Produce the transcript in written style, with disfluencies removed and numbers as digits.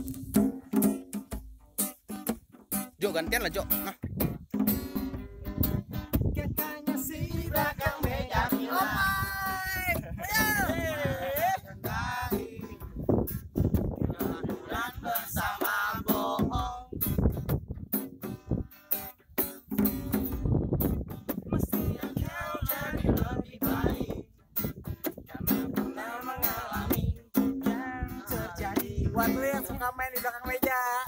Jo gantian lah Jo. Nah. Katanya si belakang meja bersama bohong. Mestinya kau jadi lebih baik karena pernah mengalami yang terjadi. Buat lu yang suka main di belakang meja.